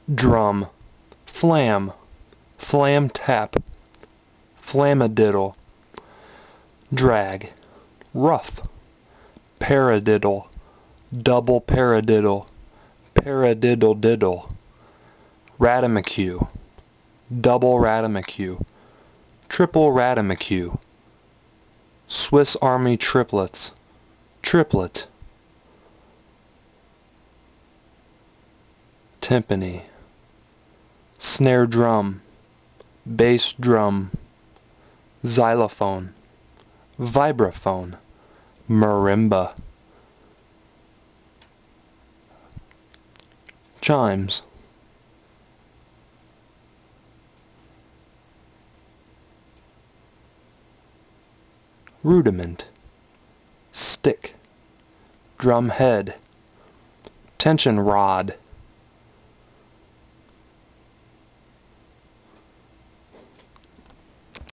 drum, flam, flam tap, flamadiddle, drag, rough, paradiddle, double paradiddle, paradiddle diddle, ratamacue, double ratamacue, triple ratamacue, Swiss Army triplets, triplet, timpani, snare drum, bass drum, xylophone, vibraphone, marimba, chimes, rudiment, stick, drum head, tension rod,